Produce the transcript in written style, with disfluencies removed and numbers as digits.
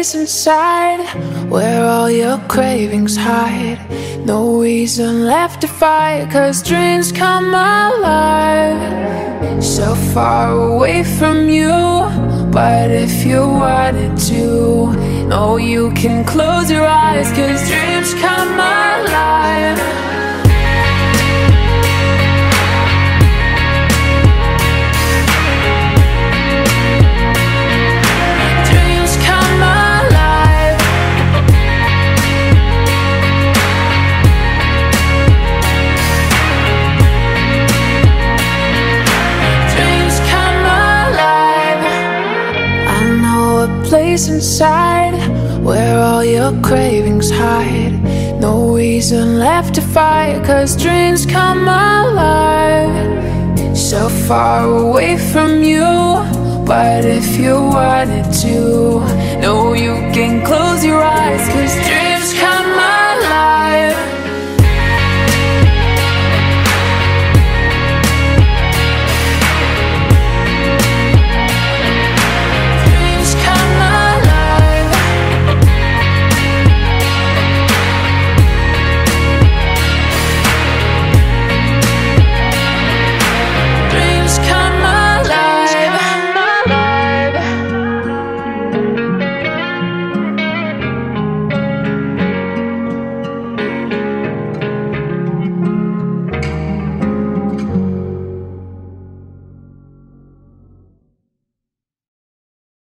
place inside where all your cravings hide. No reason left to fight, 'cause dreams come alive. So far away from you, but if you wanted to, no, you can close your eyes, 'cause dreams come alive. Place inside where all your cravings hide. No reason left to fight, 'cause dreams come alive. So far away from you, but if you wanted to, no, you can close your eyes, 'cause dreams come